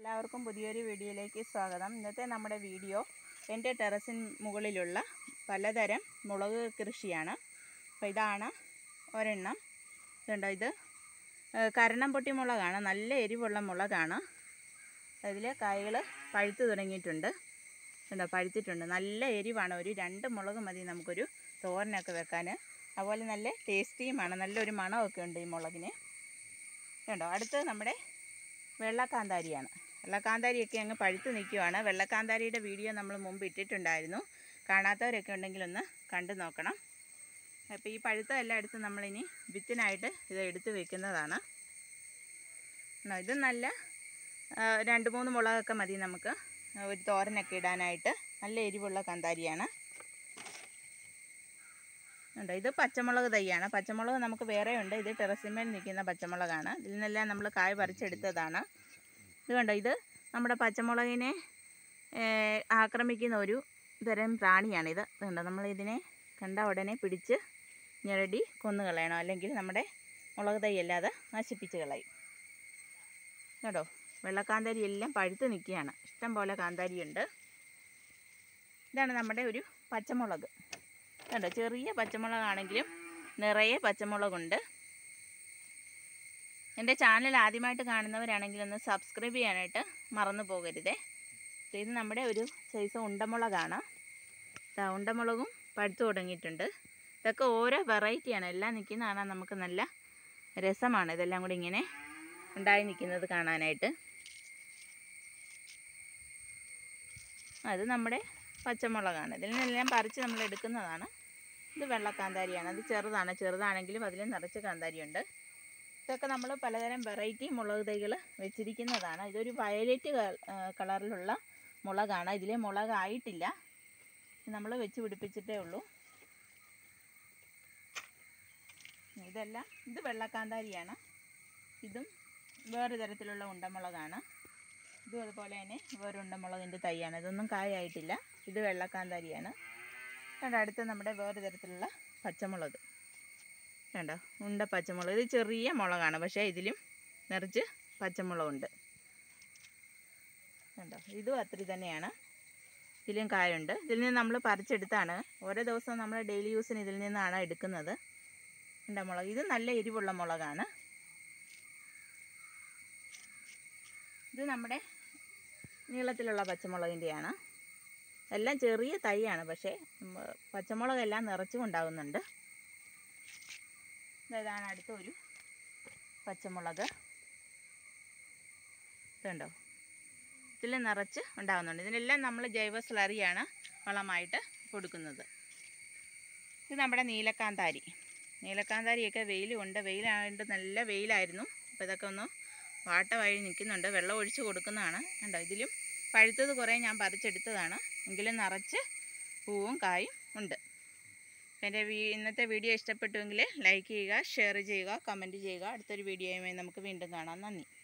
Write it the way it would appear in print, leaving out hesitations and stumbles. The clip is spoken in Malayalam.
എല്ലാവർക്കും പുതിയൊരു വീഡിയോയിലേക്ക് സ്വാഗതം. ഇന്നത്തെ നമ്മുടെ വീഡിയോ എൻ്റെ ടെറസിന് മുകളിലുള്ള പലതരം മുളക് കൃഷിയാണ്. അപ്പോൾ ഇതാണ് ഒരെണ്ണം. ഇതുണ്ടോ, ഇത് കരണം പൊട്ടി മുളകാണ്. നല്ല എരിവുള്ള മുളകാണ്. അതിൽ കായകൾ പഴുത്ത് തുടങ്ങിയിട്ടുണ്ട്. ഉണ്ടോ, പഴുത്തിട്ടുണ്ട്. നല്ല എരിവാണ്. ഒരു 2 മുളക് മതി നമുക്കൊരു തോരനൊക്കെ വെക്കാൻ. അതുപോലെ നല്ല ടേസ്റ്റിയുമാണ്. നല്ലൊരു മണമൊക്കെ ഉണ്ട് ഈ മുളകിന്. കണ്ടോ, അടുത്ത് നമ്മുടെ വെള്ളക്കാന്താരിയാണ്. വെള്ളക്കാന്താരിയൊക്കെ അങ്ങ് പഴുത്ത് നിൽക്കുവാണ്. വെള്ളക്കാന്താരിയുടെ വീഡിയോ നമ്മൾ മുമ്പ് ഇട്ടിട്ടുണ്ടായിരുന്നു. കാണാത്തവരൊക്കെ ഉണ്ടെങ്കിൽ ഒന്ന് കണ്ടു നോക്കണം. അപ്പോൾ ഈ പഴുത്തതെല്ലാം എടുത്ത് നമ്മളിനി വിത്തിനായിട്ട് ഇത് എടുത്ത് വെക്കുന്നതാണ്. ഇത് നല്ല 2-3 മുളകൊക്കെ മതി നമുക്ക് ഒരു തോരനൊക്കെ ഇടാനായിട്ട്. നല്ല എരിവുള്ള കാന്താരിയാണ്. ഉണ്ട്, ഇത് പച്ചമുളക് തൈയാണ്. പച്ചമുളക് നമുക്ക് വേറെ ഉണ്ട്. ഇത് ടെറസിന്മേൽ നിൽക്കുന്ന പച്ചമുളകാണ്. ഇതിൽ നിന്നെല്ലാം നമ്മൾ കായ പറിച്ചെടുത്തതാണ്. ഇത് കണ്ടോ, ഇത് നമ്മുടെ പച്ചമുളകിനെ ആക്രമിക്കുന്ന ഒരു തരം പ്രാണിയാണിത്. കണ്ടോ, നമ്മളിതിനെ കണ്ട ഉടനെ പിടിച്ച് ഞെരടി കൊന്നു കളയണം, അല്ലെങ്കിൽ നമ്മുടെ മുളക് തൈ അല്ലാതെ നശിപ്പിച്ച് കളയും. കേട്ടോ, വെള്ളക്കാന്താരി എല്ലാം പഴുത്ത് നിൽക്കുകയാണ്. ഇഷ്ടം പോലെ കാന്താരിയുണ്ട്. ഇതാണ് നമ്മുടെ ഒരു പച്ചമുളക്. കണ്ടോ, ചെറിയ പച്ചമുളകാണെങ്കിലും നിറയെ പച്ചമുളകുണ്ട്. എൻ്റെ ചാനൽ ആദ്യമായിട്ട് കാണുന്നവരാണെങ്കിൽ ഒന്ന് സബ്സ്ക്രൈബ് ചെയ്യാനായിട്ട് മറന്നു പോകരുതേ. ഇത് നമ്മുടെ ഒരു സൈസ് ഉണ്ടമുളകാണ്. ഉണ്ടമുളകും പഴുത്തു തുടങ്ങിയിട്ടുണ്ട്. ഇതൊക്കെ ഓരോ വെറൈറ്റിയാണ്. എല്ലാം നിൽക്കുന്ന കാണാൻ നമുക്ക് നല്ല രസമാണ്. ഇതെല്ലാം കൂടി ഇങ്ങനെ ഉണ്ടായി നിൽക്കുന്നത് കാണാനായിട്ട്. അത് നമ്മുടെ പച്ചമുളകാണ്. ഇതിൽ നിന്നെല്ലാം പറിച്ച് നമ്മൾ എടുക്കുന്നതാണ്. ഇത് വെള്ളക്കാന്താരിയാണ്. അത് ചെറുതാണെങ്കിലും അതിൽ നിറച്ച് കാന്താരിയുണ്ട്. ഇതൊക്കെ നമ്മൾ പലതരം വെറൈറ്റി മുളക് തൈകൾ വെച്ചിരിക്കുന്നതാണ്. ഇതൊരു വയലറ്റ് കളറിലുള്ള മുളകാണ്. ഇതിലെ മുളകായിട്ടില്ല, നമ്മൾ വെച്ച് പിടിപ്പിച്ചിട്ടേ ഉള്ളൂ. ഇത് വെള്ളക്കാന്താരിയാണ്. ഇതും വേറെ തരത്തിലുള്ള ഉണ്ടമുളകാണ്. ഇതും അതുപോലെ തന്നെ വേറെ ഉണ്ടമുളകിൻ്റെ തൈയാണ്. ഇതൊന്നും കായായിട്ടില്ല. ഇത് വെള്ളക്കാന്താരിയാണ്. കണ്ടോ, അടുത്ത് നമ്മുടെ വേറെ തരത്തിലുള്ള പച്ചമുളക്. കണ്ടോ, ഉണ്ട പച്ചമുളക്. ഇത് ചെറിയ മുളകാണ്, പക്ഷേ ഇതിലും നിറച്ച് പച്ചമുളകുണ്ട്. കണ്ടോ, ഇതും അത്ര തന്നെയാണ്. ഇതിലും കായുണ്ട്. ഇതിൽ നിന്ന് നമ്മൾ പറിച്ചെടുത്താണ്. ഓരോ ദിവസവും നമ്മൾ ഡെയിലി യൂസിന് ഇതിൽ നിന്നാണ് എടുക്കുന്നത്. ഉണ്ട മുളക്. ഇത് നല്ല എരിവുള്ള മുളകാണ്. ഇത് നമ്മുടെ നീളത്തിലുള്ള പച്ചമുളകിൻ്റെയാണ്. എല്ലാം ചെറിയ തൈയാണ്, പക്ഷേ പച്ചമുളകെല്ലാം നിറച്ചും ഉണ്ടാകുന്നുണ്ട്. ഇതാണ് അടുത്ത ഒരു പച്ചമുളക്. ഇതുണ്ടോ, ഇതിൽ നിറച്ച് ഉണ്ടാകുന്നുണ്ട്. ഇതിനെല്ലാം നമ്മൾ ജൈവ സ്ലറിയാണ് വളമായിട്ട് കൊടുക്കുന്നത്. ഇത് നമ്മുടെ നീലക്കാന്താരി. നീലക്കാന്താരിയൊക്കെ വെയിലുണ്ട്. വെയിലായിട്ട് നല്ല വെയിലായിരുന്നു. അപ്പോൾ ഇതൊക്കെ ഒന്ന് വാട്ട വഴി നിൽക്കുന്നുണ്ട്. വെള്ളം ഒഴിച്ച് കൊടുക്കുന്നതാണ്. കണ്ടോ, ഇതിലും പഴുത്തത് കുറേ ഞാൻ പറിച്ചെടുത്തതാണ്. എങ്കിലും നിറച്ച് പൂവും കായും ഉണ്ട്. എൻ്റെ ഇന്നത്തെ വീഡിയോ ഇഷ്ടപ്പെട്ടുവെങ്കിൽ ലൈക്ക് ചെയ്യുക, ഷെയർ ചെയ്യുക, കമൻറ്റ് ചെയ്യുക. അടുത്തൊരു വീഡിയോയുമായി നമുക്ക് വീണ്ടും കാണാം. നന്ദി.